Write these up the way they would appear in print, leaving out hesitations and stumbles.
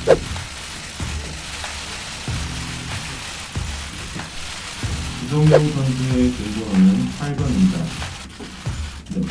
이동경 선수의 등번호는 8번입니다. 네.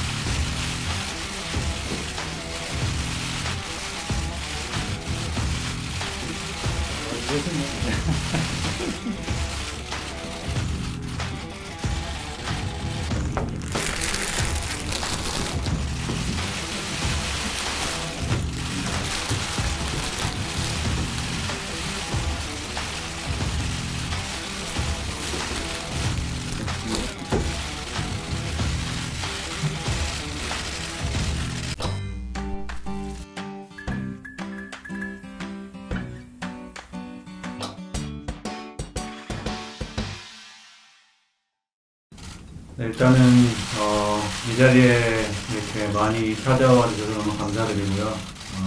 네, 일단은 이 자리에 이렇게 많이 찾아와 주셔서 너무 감사드리고요.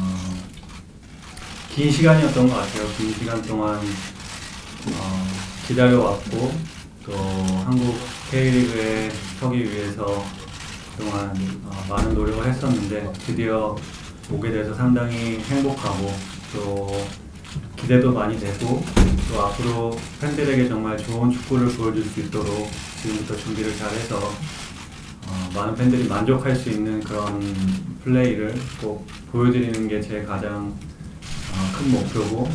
긴 시간이었던 것 같아요. 긴 시간 동안 기다려왔고 또 한국 K리그에 서기 위해서 그동안 많은 노력을 했었는데 드디어 오게 돼서 상당히 행복하고 또 기대도 많이 되고 또 앞으로 팬들에게 정말 좋은 축구를 보여줄 수 있도록 지금부터 준비를 잘해서 많은 팬들이 만족할 수 있는 그런 플레이를 꼭 보여드리는 게 제 가장 큰 목표고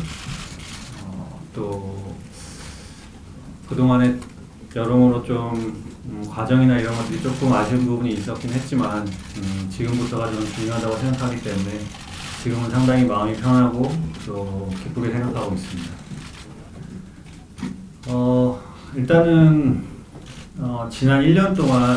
또 그동안에 여러모로 좀 과정이나 이런 것들이 조금 아쉬운 부분이 있었긴 했지만 지금부터가 좀 중요하다고 생각하기 때문에 지금은 상당히 마음이 편하고 또 기쁘게 생각하고 있습니다. 일단은 지난 1년 동안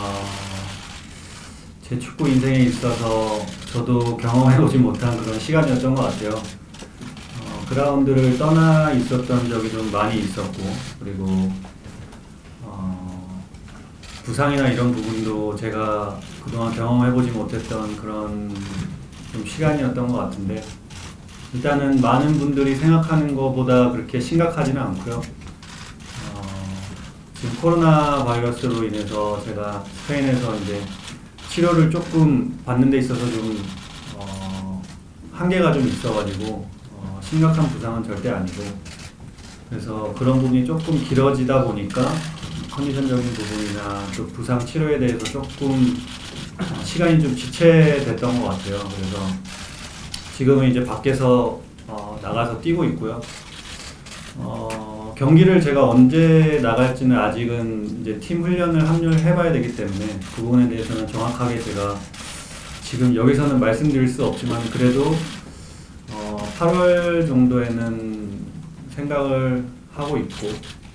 제 축구 인생에 있어서 저도 경험해보지 못한 그런 시간이었던 것 같아요. 그라운드를 떠나 있었던 적이 좀 많이 있었고 그리고 부상이나 이런 부분도 제가 그동안 경험해보지 못했던 그런 좀 시간이었던 것 같은데 일단은 많은 분들이 생각하는 것보다 그렇게 심각하지는 않고요. 지금 코로나 바이러스로 인해서 제가 스페인에서 이제 치료를 조금 받는 데 있어서 좀 한계가 좀 있어가지고 심각한 부상은 절대 아니고 그래서 그런 부분이 조금 길어지다 보니까 컨디션적인 부분이나 또 부상 치료에 대해서 조금 시간이 좀 지체됐던 것 같아요. 그래서 지금은 이제 밖에서 나가서 뛰고 있고요. 경기를 제가 언제 나갈지는 아직은 이제 팀 훈련을 합류를 해봐야 되기 때문에 그 부분에 대해서는 정확하게 제가 지금 여기서는 말씀드릴 수 없지만 그래도 8월 정도에는 생각을 하고 있고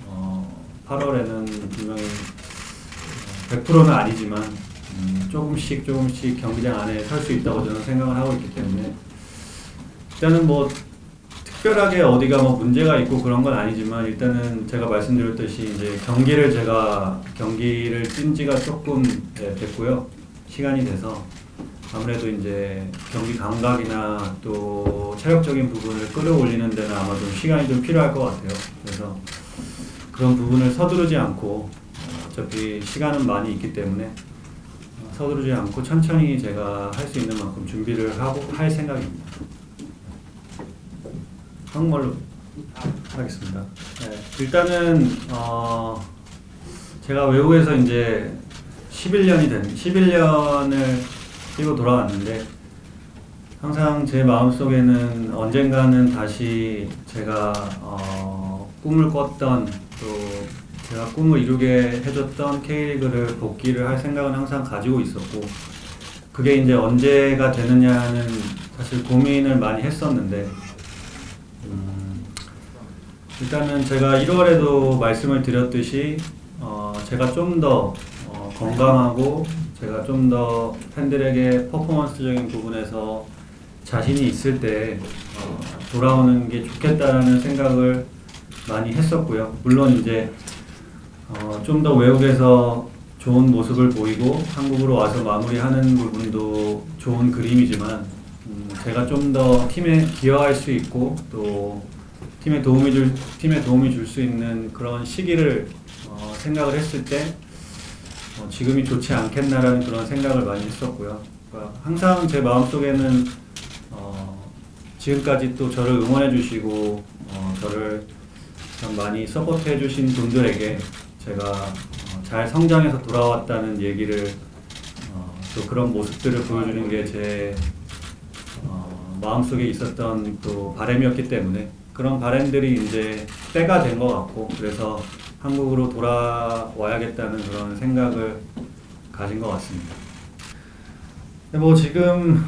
8월에는 분명히 100%는 아니지만 조금씩 경기장 안에 설 수 있다고 저는 생각을 하고 있기 때문에 일단은 뭐 특별하게 어디가 뭐 문제가 있고 그런 건 아니지만 일단은 제가 말씀드렸듯이 이제 경기를 뛴 지가 조금 됐고요. 시간이 돼서 아무래도 이제 경기 감각이나 또 체력적인 부분을 끌어올리는 데는 아마 좀 시간이 좀 필요할 것 같아요. 그래서 그런 부분을 서두르지 않고 어차피 시간은 많이 있기 때문에 서두르지 않고 천천히 제가 할 수 있는 만큼 준비를 하고 할 생각입니다. 한국말로 하겠습니다. 네, 일단은 제가 외국에서 이제 11년을 뛰고 돌아왔는데 항상 제 마음속에는 언젠가는 다시 제가 꿈을 꿨던 또 제가 꿈을 이루게 해줬던 K리그를 복귀를 할 생각은 항상 가지고 있었고 그게 이제 언제가 되느냐는 사실 고민을 많이 했었는데 일단은 제가 1월에도 말씀을 드렸듯이 제가 좀 더 건강하고 제가 좀 더 팬들에게 퍼포먼스적인 부분에서 자신이 있을 때 돌아오는 게 좋겠다라는 생각을 많이 했었고요. 물론 이제 좀 더 외국에서 좋은 모습을 보이고 한국으로 와서 마무리하는 부분도 좋은 그림이지만 제가 좀 더 팀에 기여할 수 있고 또 팀에 도움이 줄 수 있는 그런 시기를 생각을 했을 때 지금이 좋지 않겠나라는 그런 생각을 많이 했었고요. 그러니까 항상 제 마음속에는 지금까지 또 저를 응원해 주시고 저를 참 많이 서포트해 주신 분들에게 제가 잘 성장해서 돌아왔다는 얘기를 또 그런 모습들을 보여주는 게 제 마음속에 있었던 또 바람이었기 때문에 그런 바람들이 이제 때가 된 것 같고, 그래서 한국으로 돌아와야겠다는 그런 생각을 가진 것 같습니다. 근데 뭐 지금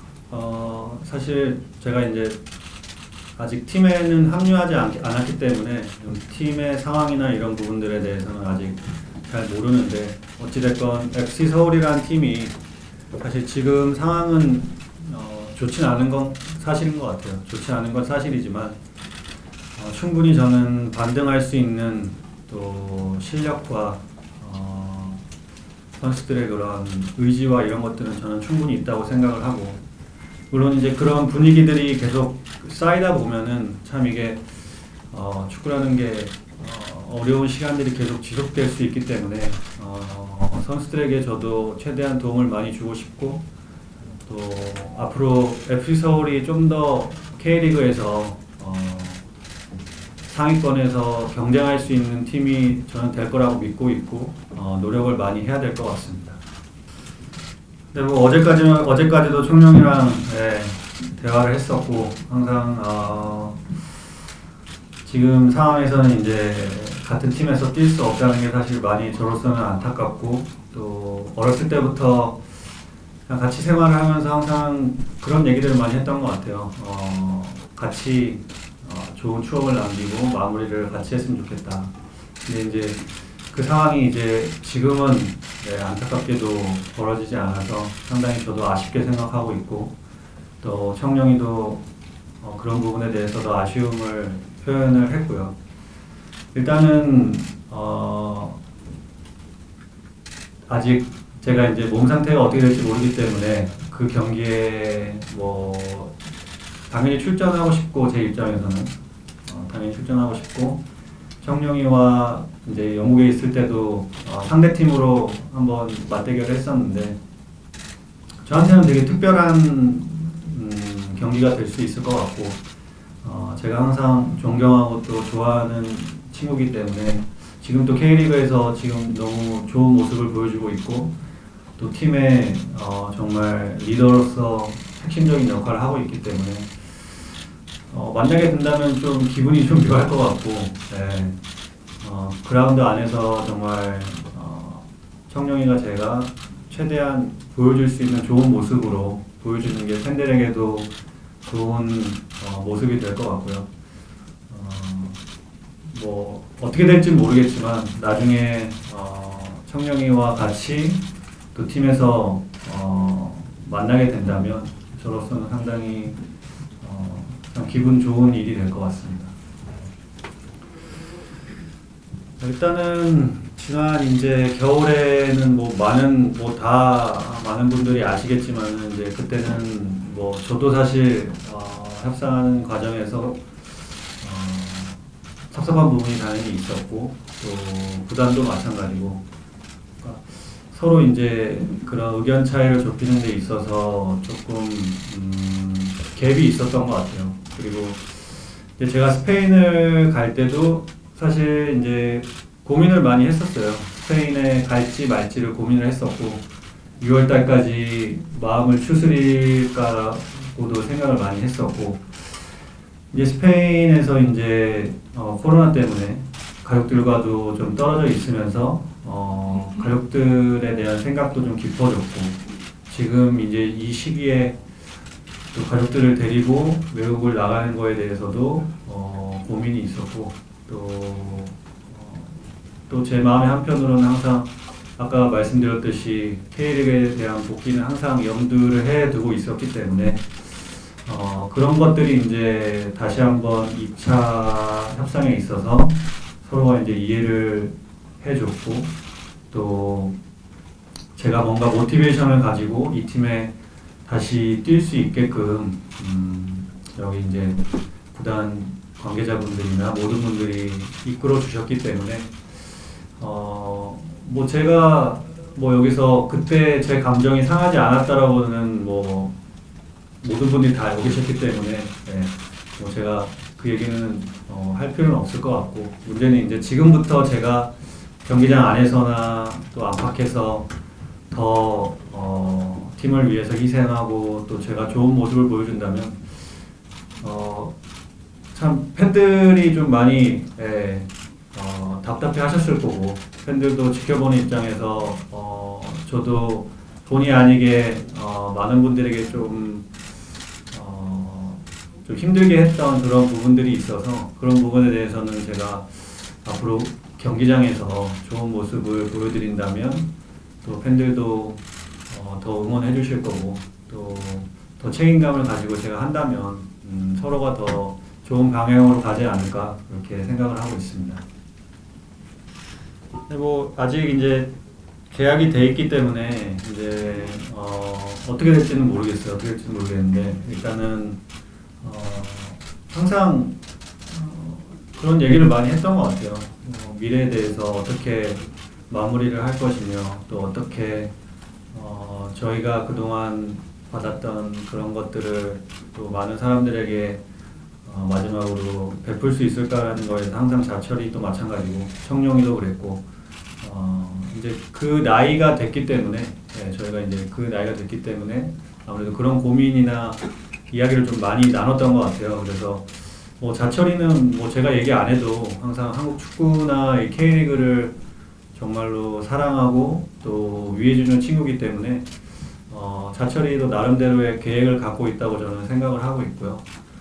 사실 제가 이제 아직 팀에는 합류하지 않았기 때문에 팀의 상황이나 이런 부분들에 대해서는 아직 잘 모르는데, 어찌됐건 FC 서울이라는 팀이 사실 지금 상황은 좋진 않은 건 사실인 것 같아요. 좋지 않은 건 사실이지만 충분히 저는 반등할 수 있는 또 실력과 선수들의 그런 의지와 이런 것들은 저는 충분히 있다고 생각을 하고, 물론 이제 그런 분위기들이 계속 쌓이다 보면은 참 이게 축구라는 게 어려운 시간들이 계속 지속될 수 있기 때문에 선수들에게 저도 최대한 도움을 많이 주고 싶고, 또 앞으로 FC 서울이 좀 더 K리그에서 상위권에서 경쟁할 수 있는 팀이 저는 될 거라고 믿고 있고, 노력을 많이 해야 될 것 같습니다. 근데 뭐 어제까지도 총영이랑 대화를 했었고, 항상 지금 상황에서는 이제 같은 팀에서 뛸 수 없다는 게 사실 많이 저로서는 안타깝고, 또 어렸을 때부터 그냥 같이 생활을 하면서 항상 그런 얘기들을 많이 했던 것 같아요. 같이 좋은 추억을 남기고 마무리를 같이 했으면 좋겠다. 근데 이제 그 상황이 이제 지금은 안타깝게도 벌어지지 않아서 상당히 저도 아쉽게 생각하고 있고, 또 청룡이도 그런 부분에 대해서도 아쉬움을 표현을 했고요. 일단은 아직 제가 이제 몸 상태가 어떻게 될지 모르기 때문에 그 경기에 뭐 당연히 출전하고 싶고, 제 입장에서는 당연히 출전하고 싶고, 청룡이와 이제 영국에 있을 때도 상대 팀으로 한번 맞대결을 했었는데 저한테는 되게 특별한 경기가 될 수 있을 것 같고, 제가 항상 존경하고 또 좋아하는 친구이기 때문에 지금 또 K리그에서 지금 너무 좋은 모습을 보여주고 있고, 또 팀의 정말 리더로서 핵심적인 역할을 하고 있기 때문에 만나게 된다면 좀 기분이 좀 묘할 것 같고, 그라운드 안에서 정말 청룡이가 제가 최대한 보여줄 수 있는 좋은 모습으로 보여주는 게 팬들에게도 좋은 모습이 될 것 같고요. 뭐 어떻게 될지 모르겠지만 나중에 청룡이와 같이 또 팀에서 만나게 된다면 저로서는 상당히 참 기분 좋은 일이 될 것 같습니다. 일단은 지난 이제 겨울에는 뭐 많은 분들이 아시겠지만은 이제 그때는 뭐 저도 사실 협상하는 과정에서 섭섭한 부분이 당연히 있었고, 또 구단도 마찬가지고, 그러니까 서로 이제 그런 의견 차이를 좁히는 데 있어서 조금 갭이 있었던 것 같아요. 그리고 이제 제가 스페인을 갈 때도 사실 이제 고민을 많이 했었어요. 스페인에 갈지 말지를 고민을 했었고, 6월 달까지 마음을 추스릴까고도 생각을 많이 했었고, 이제 스페인에서 이제 코로나 때문에 가족들과도 좀 떨어져 있으면서 가족들에 대한 생각도 좀 깊어졌고, 지금 이제 이 시기에 또 가족들을 데리고 외국을 나가는 거에 대해서도 고민이 있었고, 또 제 마음의 한편으로는 항상 아까 말씀드렸듯이 K리그에 대한 복귀는 항상 염두를 해두고 있었기 때문에 그런 것들이 이제 다시 한번 2차 협상에 있어서 서로가 이제 이해를 해줬고, 또 제가 뭔가 모티베이션을 가지고 이 팀에 다시 뛸 수 있게끔 여기 이제 구단 관계자분들이나 모든 분들이 이끌어 주셨기 때문에 뭐 제가 뭐 여기서 그때 제 감정이 상하지 않았다라고는 뭐 모든 분들이 다 알고 계셨기 때문에 예, 뭐 제가 그 얘기는 할 필요는 없을 것 같고, 문제는 이제 지금부터 제가 경기장 안에서나 또 안팎에서 더 팀을 위해서 희생하고 또 제가 좋은 모습을 보여준다면 참 팬들이 좀 많이 답답해 하셨을 거고, 팬들도 지켜보는 입장에서 저도 본의 아니게 많은 분들에게 좀 힘들게 했던 그런 부분들이 있어서, 그런 부분에 대해서는 제가 앞으로 경기장에서 좋은 모습을 보여드린다면 또 팬들도 더 응원해 주실 거고, 또 더 책임감을 가지고 제가 한다면 서로가 더 좋은 방향으로 가지 않을까 그렇게 생각을 하고 있습니다. 근데 뭐 아직 이제 계약이 돼 있기 때문에 이제 어떻게 될지는 모르겠어요. 어떻게 될지는 모르겠는데, 일단은 항상 그런 얘기를 많이 했던 것 같아요. 미래에 대해서 어떻게 마무리를 할 것이며, 또 어떻게 저희가 그동안 받았던 그런 것들을 또 많은 사람들에게 마지막으로 베풀 수 있을까라는 거에서 항상 자철이 또 마찬가지고, 청룡이도 그랬고, 이제 그 나이가 됐기 때문에, 저희가 이제 그 나이가 됐기 때문에 아무래도 그런 고민이나 이야기를 좀 많이 나눴던 것 같아요. 그래서 뭐 자철이는 뭐 제가 얘기 안 해도 항상 한국 축구나 이 K리그를 정말로 사랑하고 또 위해주는 친구이기 때문에 자철이도 나름대로의 계획을 갖고 있다고 저는 생각을 하고 있고요.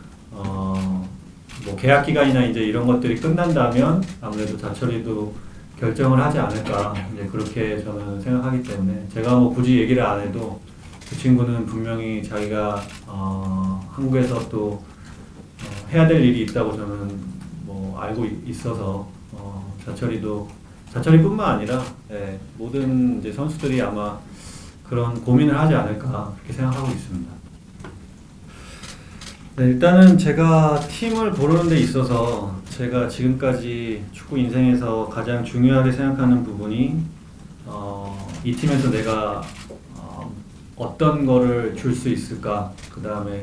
뭐 계약 기간이나 이제 이런 것들이 끝난다면 아무래도 자철이도 결정을 하지 않을까, 이제 그렇게 저는 생각하기 때문에 제가 뭐 굳이 얘기를 안 해도 그 친구는 분명히 자기가 한국에서 또 해야 될 일이 있다고 저는 뭐 알고 있어서 자철이뿐만 아니라 모든 이제 선수들이 아마 그런 고민을 하지 않을까 그렇게 생각하고 있습니다. 네, 일단은 제가 팀을 고르는 데 있어서 제가 지금까지 축구 인생에서 가장 중요하게 생각하는 부분이 이 팀에서 내가 어떤 거를 줄 수 있을까, 그 다음에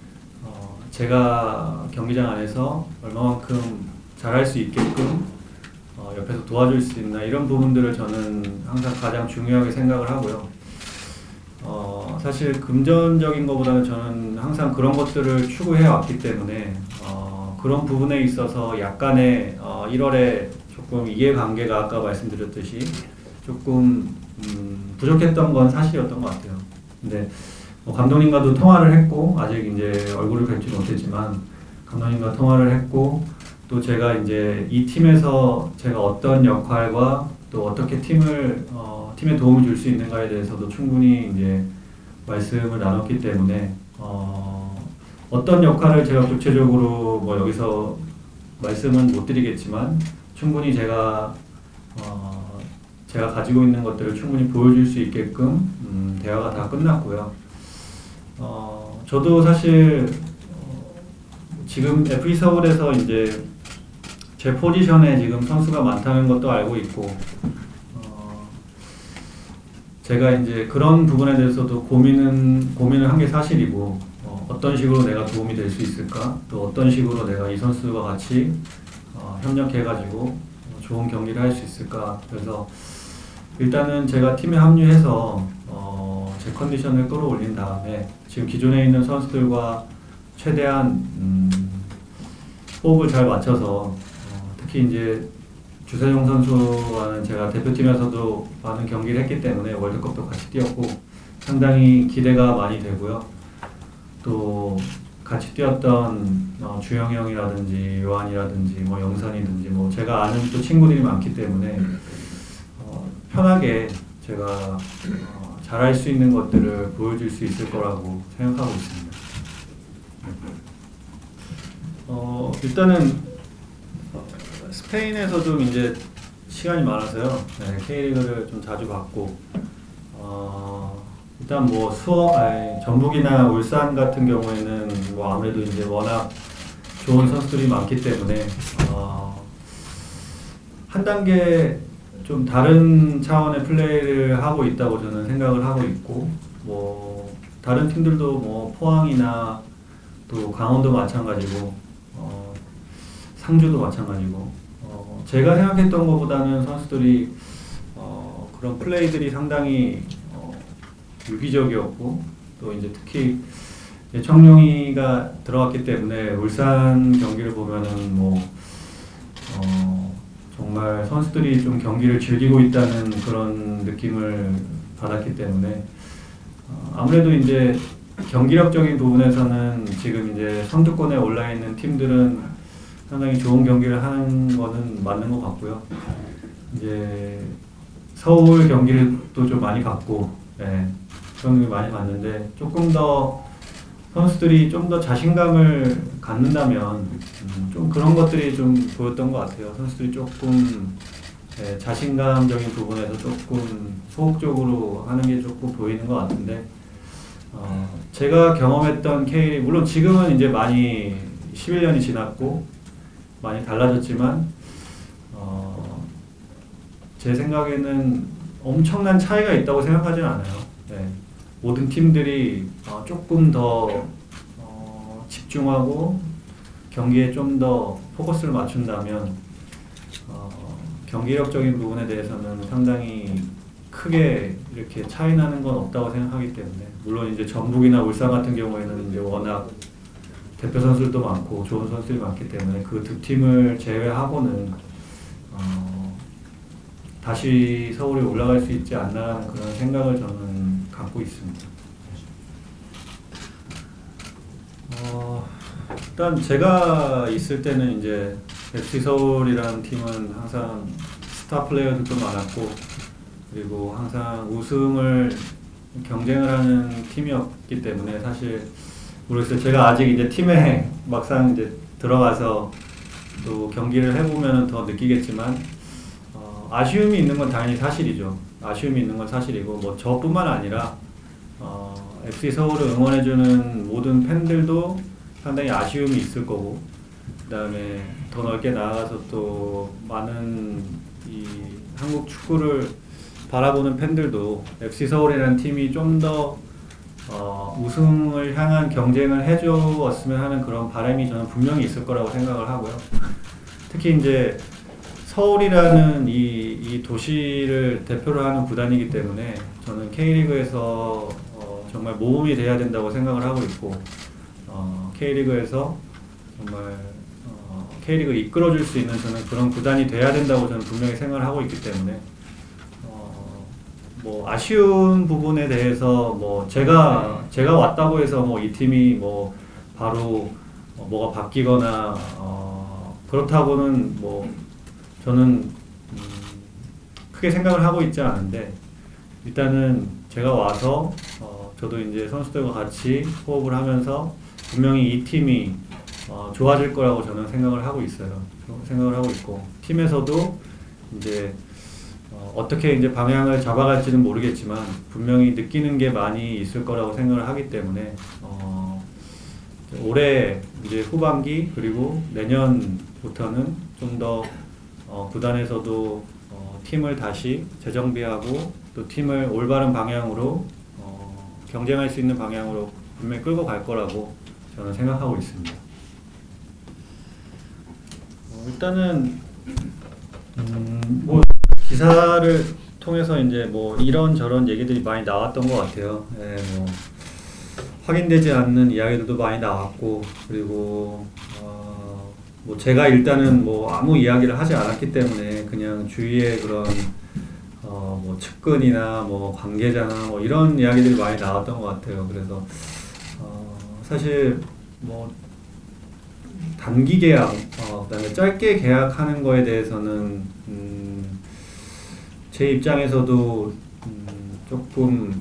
제가 경기장 안에서 얼마만큼 잘할 수 있게끔 옆에서 도와줄 수 있나, 이런 부분들을 저는 항상 가장 중요하게 생각을 하고요. 사실 금전적인 것보다는 저는 항상 그런 것들을 추구해 왔기 때문에 그런 부분에 있어서 약간의 1월에 조금 이해관계가 아까 말씀드렸듯이 조금 부족했던 건 사실이었던 것 같아요. 근데 감독님과도 통화를 했고, 아직 이제 얼굴을 뵙지 못했지만 감독님과 통화를 했고, 또 제가 이제 이 팀에서 제가 어떤 역할과 또 어떻게 팀에 도움을 줄 수 있는가에 대해서도 충분히 이제 말씀을 나눴기 때문에 어떤 역할을 제가 구체적으로 뭐 여기서 말씀은 못 드리겠지만, 충분히 제가 가지고 있는 것들을 충분히 보여줄 수 있게끔 대화가 다 끝났고요. 저도 사실 지금 FE 서울에서 이제 제 포지션에 지금 선수가 많다는 것도 알고 있고, 제가 이제 그런 부분에 대해서도 고민을 한 게 사실이고, 어떤 식으로 내가 도움이 될 수 있을까, 또 어떤 식으로 내가 이 선수와 같이 협력해가지고 좋은 경기를 할 수 있을까. 그래서 일단은 제가 팀에 합류해서 제 컨디션을 끌어올린 다음에 지금 기존에 있는 선수들과 최대한 호흡을 잘 맞춰서 특히 이제 주세종 선수와는 제가 대표팀에서도 많은 경기를 했기 때문에 월드컵도 같이 뛰었고 상당히 기대가 많이 되고요. 또 같이 뛰었던 주영이 형이라든지 요한이라든지 뭐 영산이든지 뭐 제가 아는 또 친구들이 많기 때문에 편하게 제가 잘할 수 있는 것들을 보여줄 수 있을 거라고 생각하고 있습니다. 일단은 스페인에서 좀 이제 시간이 많아서요. K리그를 좀 자주 봤고, 일단 뭐 전북이나 울산 같은 경우에는 뭐 아무래도 이제 워낙 좋은 선수들이 많기 때문에 한 단계 좀 다른 차원의 플레이를 하고 있다고 저는 생각을 하고 있고, 뭐 다른 팀들도 뭐 포항이나 또 강원도 마찬가지고 상주도 마찬가지고 제가 생각했던 것보다는 선수들이 그런 플레이들이 상당히 유기적이었고 또 이제 특히 이제 청룡이가 들어갔기 때문에 울산 경기를 보면은 뭐 정말 선수들이 좀 경기를 즐기고 있다는 그런 느낌을 받았기 때문에 아무래도 이제 경기력적인 부분에서는 지금 이제 선두권에 올라 있는 팀들은 상당히 좋은 경기를 하는 거는 맞는 것 같고요. 이제 서울 경기를 또 좀 많이 봤고, 네, 그런 게 많이 봤는데 조금 더 선수들이 좀 더 자신감을 갖는다면 좀 그런 것들이 좀 보였던 것 같아요. 선수들이 조금 자신감적인 부분에서 조금 소극적으로 하는 게 조금 보이는 것 같은데 제가 경험했던 K리그 물론 지금은 이제 많이 11년이 지났고 많이 달라졌지만 제 생각에는 엄청난 차이가 있다고 생각하지는 않아요. 네. 모든 팀들이 조금 더 집중하고 경기에 좀 더 포커스를 맞춘다면 경기력적인 부분에 대해서는 상당히 크게 이렇게 차이 나는 건 없다고 생각하기 때문에 물론 이제 전북이나 울산 같은 경우에는 이제 워낙 대표 선수들도 많고 좋은 선수들이 많기 때문에 그 두 팀을 제외하고는 다시 서울에 올라갈 수 있지 않나 그런 생각을 저는 갖고 있습니다. 일단 제가 있을 때는 이제 FC 서울이라는 팀은 항상 스타 플레이어들도 많았고 그리고 항상 우승을 경쟁을 하는 팀이었기 때문에 사실 모르겠어요. 제가 아직 이제 팀에 막상 이제 들어가서 또 경기를 해보면 더 느끼겠지만 아쉬움이 있는 건 당연히 사실이죠. 아쉬움이 있는 건 사실이고 뭐 저뿐만 아니라 FC 서울을 응원해주는 모든 팬들도 상당히 아쉬움이 있을 거고 그 다음에 더 넓게 나아가서 또 많은 이 한국 축구를 바라보는 팬들도 FC 서울이라는 팀이 좀 더 우승을 향한 경쟁을 해주었으면 하는 그런 바람이 저는 분명히 있을 거라고 생각을 하고요. 특히 이제 서울이라는 이 도시를 대표로 하는 구단이기 때문에 저는 K리그에서 정말 모범이 돼야 된다고 생각을 하고 있고 K리그에서 정말 K리그를 이끌어줄 수 있는 저는 그런 구단이 돼야 된다고 저는 분명히 생각을 하고 있기 때문에 뭐 아쉬운 부분에 대해서 뭐 제가 왔다고 해서 뭐 이 팀이 뭐 바로 뭐가 바뀌거나 그렇다고는 뭐 저는 크게 생각을 하고 있지 않은데 일단은 제가 와서 저도 이제 선수들과 같이 호흡을 하면서 분명히 이 팀이 좋아질 거라고 저는 생각을 하고 있어요. 생각을 하고 있고 팀에서도 이제 어떻게 이제 방향을 잡아갈지는 모르겠지만 분명히 느끼는 게 많이 있을 거라고 생각을 하기 때문에 올해 이제 후반기 그리고 내년부터는 좀 더 구단에서도 팀을 다시 재정비하고 또 팀을 올바른 방향으로 경쟁할 수 있는 방향으로 분명히 끌고 갈 거라고 저는 생각하고 있습니다. 일단은 뭐 기사를 통해서 이제 뭐 이런저런 얘기들이 많이 나왔던 것 같아요. 예, 뭐 확인되지 않는 이야기들도 많이 나왔고 그리고 뭐 제가 일단은 뭐 아무 이야기를 하지 않았기 때문에 그냥 주위에 그런 뭐 측근이나 뭐 관계자나 뭐 이런 이야기들이 많이 나왔던 것 같아요. 그래서 사실 뭐 단기 계약, 그다음에 짧게 계약하는 거에 대해서는 제 입장에서도 조금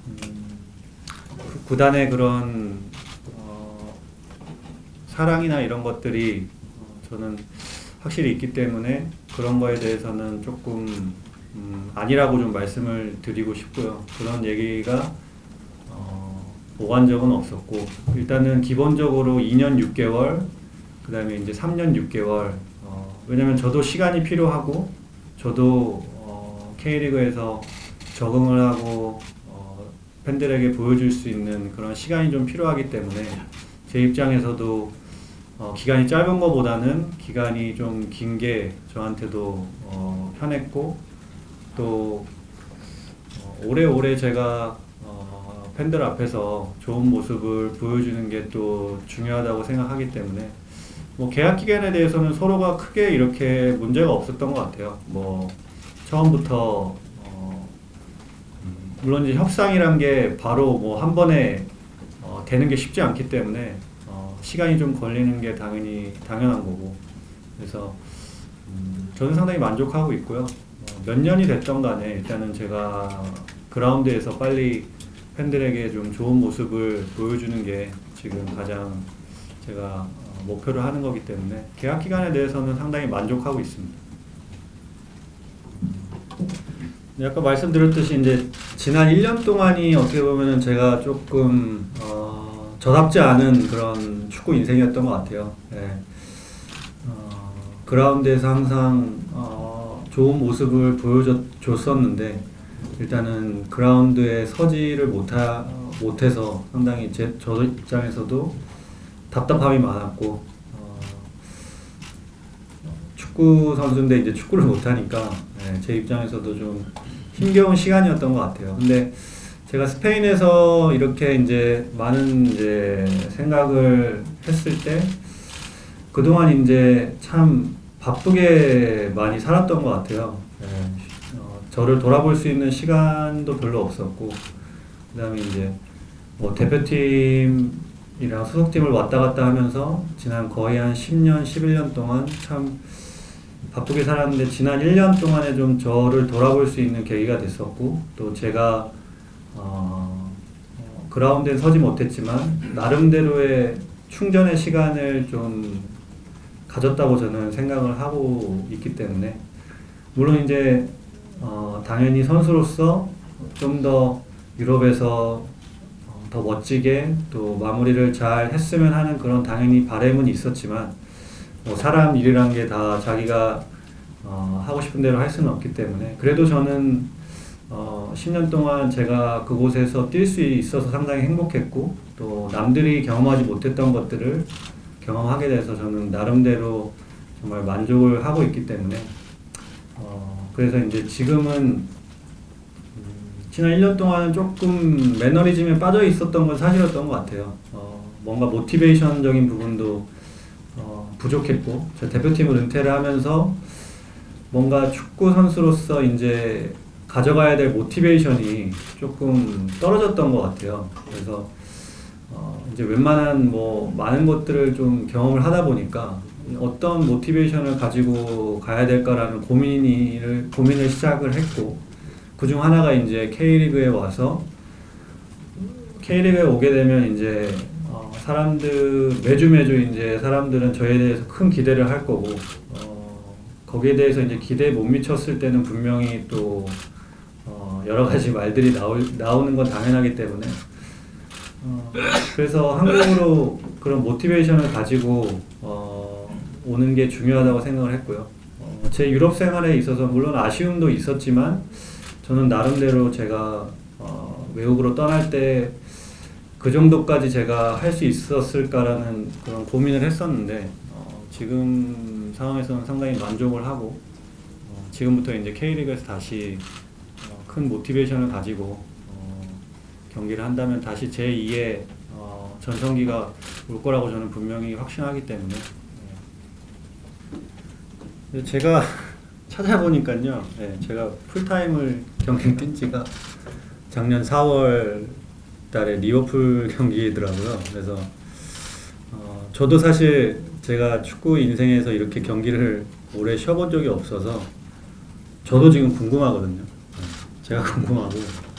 구단의 그런 사랑이나 이런 것들이 저는 확실히 있기 때문에 그런 거에 대해서는 조금 아니라고 좀 말씀을 드리고 싶고요. 그런 얘기가 오간 적은 없었고 일단은 기본적으로 2년 6개월 그 다음에 이제 3년 6개월 왜냐면 저도 시간이 필요하고 저도 K리그에서 적응을 하고 팬들에게 보여줄 수 있는 그런 시간이 좀 필요하기 때문에 제 입장에서도 기간이 짧은 것보다는 기간이 좀 긴 게 저한테도 편했고, 또 오래오래 제가 팬들 앞에서 좋은 모습을 보여주는 게 또 중요하다고 생각하기 때문에 뭐 계약 기간에 대해서는 서로가 크게 이렇게 문제가 없었던 것 같아요. 뭐 처음부터 물론 이제 협상이란 게 바로 뭐 한 번에 되는 게 쉽지 않기 때문에 시간이 좀 걸리는 게 당연한 거고, 그래서 저는 상당히 만족하고 있고요. 몇 년이 됐던 간에 일단은 제가 그라운드에서 빨리 팬들에게 좀 좋은 모습을 보여주는 게 지금 가장 제가 목표를 하는 거기 때문에 계약 기간에 대해서는 상당히 만족하고 있습니다. 네, 아까 말씀드렸듯이 이제 지난 1년 동안이 어떻게 보면은 제가 조금 저답지 않은 그런 축구 인생이었던 것 같아요. 네. 그라운드에서 항상 좋은 모습을 보여줬었는데 일단은 그라운드에 서지를 못해서 상당히 저 입장에서도 답답함이 많았고, 축구 선수인데 이제 축구를 못하니까 제 입장에서도 좀 힘겨운 시간이었던 것 같아요. 근데 제가 스페인에서 이렇게 이제 많은 이제 생각을 했을 때 그동안 이제 참 바쁘게 많이 살았던 것 같아요. 저를 돌아볼 수 있는 시간도 별로 없었고, 그 다음에 이제 뭐 대표팀이랑 소속팀을 왔다 갔다 하면서 지난 거의 한 10년, 11년 동안 참 바쁘게 살았는데 지난 1년 동안에 좀 저를 돌아볼 수 있는 계기가 됐었고, 또 제가 그라운드에 서지 못했지만 나름대로의 충전의 시간을 좀 가졌다고 저는 생각을 하고 있기 때문에, 물론 이제 당연히 선수로서 좀 더 유럽에서 더 멋지게 또 마무리를 잘 했으면 하는 그런 당연히 바람은 있었지만, 뭐 사람 일이란 게 다 자기가 하고 싶은 대로 할 수는 없기 때문에, 그래도 저는 10년 동안 제가 그곳에서 뛸 수 있어서 상당히 행복했고, 또 남들이 경험하지 못했던 것들을 경험하게 돼서 저는 나름대로 정말 만족을 하고 있기 때문에, 그래서 이제 지금은 지난 1년 동안은 조금 매너리즘에 빠져 있었던 건 사실이었던 것 같아요. 뭔가 모티베이션적인 부분도 부족했고, 제가 대표팀을 은퇴를 하면서 뭔가 축구 선수로서 이제 가져가야 될 모티베이션이 조금 떨어졌던 것 같아요. 그래서 이제 웬만한 뭐 많은 것들을 좀 경험을 하다 보니까 어떤 모티베이션을 가지고 가야 될까라는 고민을 시작을 했고, 그중 하나가 이제 K리그에 와서, K리그에 오게 되면 이제 매주 이제 사람들은 저에 대해서 큰 기대를 할 거고, 거기에 대해서 이제 기대에 못 미쳤을 때는 분명히 또 여러 가지 말들이 나오는 건 당연하기 때문에, 그래서 한국으로 그런 모티베이션을 가지고 오는 게 중요하다고 생각을 했고요. 제 유럽 생활에 있어서 물론 아쉬움도 있었지만, 저는 나름대로 제가 외국으로 떠날 때 그 정도까지 제가 할 수 있었을까라는 그런 고민을 했었는데, 지금 상황에서는 상당히 만족을 하고, 지금부터 이제 K리그에서 다시 큰 모티베이션을 가지고 경기를 한다면 다시 제2의 전성기가 올 거라고 저는 분명히 확신하기 때문에, 제가 찾아보니까요, 제가 풀타임을 경기 뛴 지가 작년 4월 달에 리버풀 경기더라고요. 그래서 저도 사실 제가 축구 인생에서 이렇게 경기를 오래 쉬어본 적이 없어서 저도 지금 궁금하거든요. 제가 궁금하고.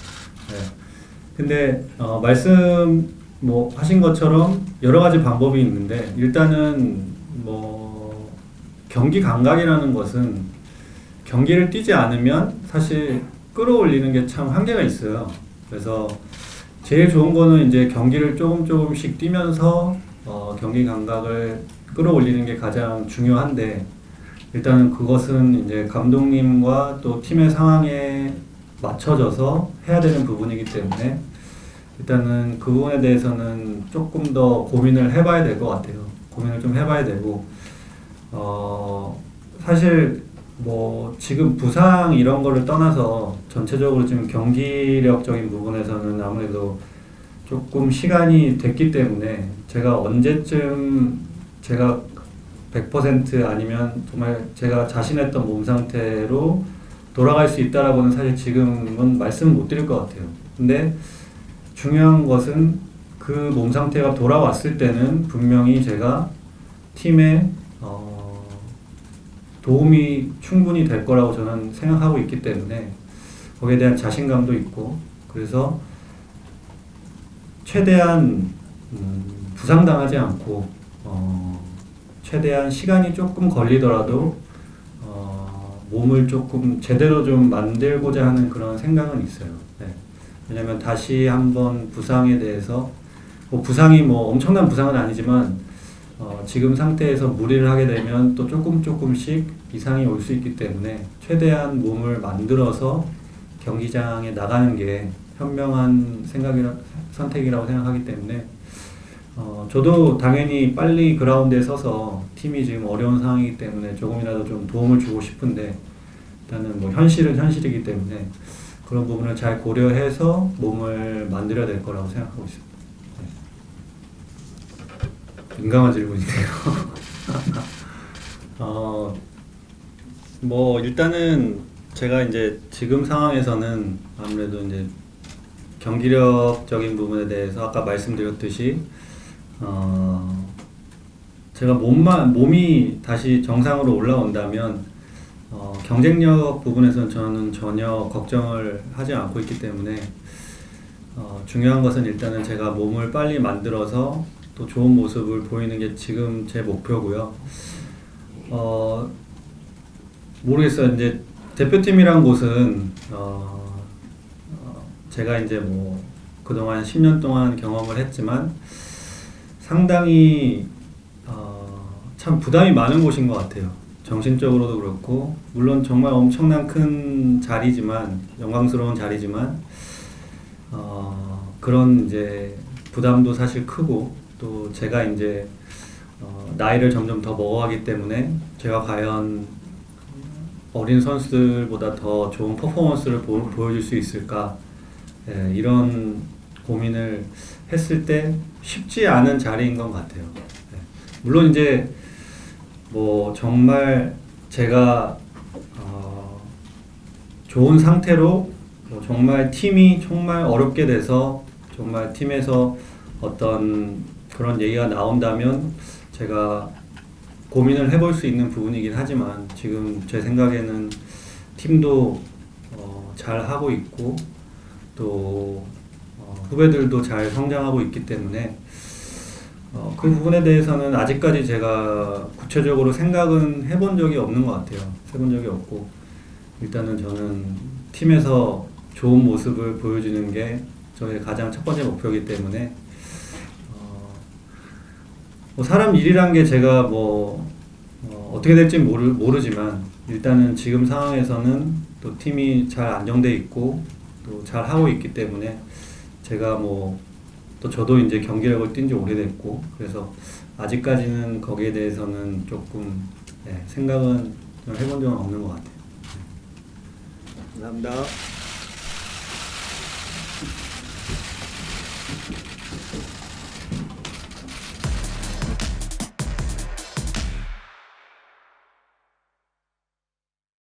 근데 말씀 뭐 하신 것처럼 여러 가지 방법이 있는데, 일단은 뭐 경기 감각이라는 것은 경기를 뛰지 않으면 사실 끌어올리는 게 참 한계가 있어요. 그래서 제일 좋은 거는 이제 경기를 조금씩 뛰면서 경기 감각을 끌어올리는 게 가장 중요한데, 일단은 그것은 이제 감독님과 또 팀의 상황에 맞춰져서 해야 되는 부분이기 때문에, 일단은 그 부분에 대해서는 조금 더 고민을 해봐야 될 것 같아요. 고민을 좀 해봐야 되고, 사실 뭐 지금 부상 이런 거를 떠나서 전체적으로 지금 경기력적인 부분에서는 아무래도 조금 시간이 됐기 때문에 제가 언제쯤 제가 100% 아니면 정말 제가 자신했던 몸 상태로 돌아갈 수 있다라고는 사실 지금은 말씀을 못 드릴 것 같아요. 근데 중요한 것은 그 몸 상태가 돌아왔을 때는 분명히 제가 팀에 도움이 충분히 될 거라고 저는 생각하고 있기 때문에 거기에 대한 자신감도 있고, 그래서 최대한 부상당하지 않고 최대한 시간이 조금 걸리더라도 몸을 조금 제대로 좀 만들고자 하는 그런 생각은 있어요. 네. 왜냐면 다시 한번 부상에 대해서 뭐 부상이 뭐 엄청난 부상은 아니지만 지금 상태에서 무리를 하게 되면 또 조금씩 이상이 올 수 있기 때문에 최대한 몸을 만들어서 경기장에 나가는 게 현명한 선택이라고 생각하기 때문에 저도 당연히 빨리 그라운드에 서서 팀이 지금 어려운 상황이기 때문에 조금이라도 좀 도움을 주고 싶은데, 일단은 뭐 현실은 현실이기 때문에 그런 부분을 잘 고려해서 몸을 만들어야 될 거라고 생각하고 있습니다. 네. 민감한 질문이네요. 뭐 일단은 제가 이제 지금 상황에서는 아무래도 이제 경기력적인 부분에 대해서 아까 말씀드렸듯이 제가 몸이 다시 정상으로 올라온다면 경쟁력 부분에서는 저는 전혀 걱정을 하지 않고 있기 때문에 중요한 것은 일단은 제가 몸을 빨리 만들어서 또 좋은 모습을 보이는 게 지금 제 목표고요. 모르겠어요. 이제 대표팀이란 곳은 제가 이제 뭐 그동안 10년 동안 경험을 했지만 상당히 참 부담이 많은 곳인 것 같아요. 정신적으로도 그렇고, 물론 정말 엄청난 큰 자리지만, 영광스러운 자리지만 그런 이제 부담도 사실 크고, 또 제가 이제 나이를 점점 더 먹어가기 때문에 제가 과연 어린 선수들보다 더 좋은 퍼포먼스를 보여줄 수 있을까, 이런 고민을 했을 때 쉽지 않은 자리인 것 같아요. 물론 이제 뭐 정말 제가 좋은 상태로 뭐 정말 팀이 정말 어렵게 돼서 정말 팀에서 어떤 그런 얘기가 나온다면 제가 고민을 해볼 수 있는 부분이긴 하지만, 지금 제 생각에는 팀도 잘 하고 있고 또 후배들도 잘 성장하고 있기 때문에 그 부분에 대해서는 아직까지 제가 구체적으로 생각은 해본 적이 없는 것 같아요. 해본 적이 없고, 일단은 저는 팀에서 좋은 모습을 보여주는 게 저의 가장 첫 번째 목표이기 때문에 뭐 사람 일이란 게 제가 뭐 어떻게 될지 모르지만 일단은 지금 상황에서는 또 팀이 잘 안정돼 있고 또 잘 하고 있기 때문에 제가 뭐 또 저도 이제 경기력을 뛴 지 오래됐고, 그래서 아직까지는 거기에 대해서는 조금 생각은 좀 해본 적은 없는 것 같아요. 감사합니다.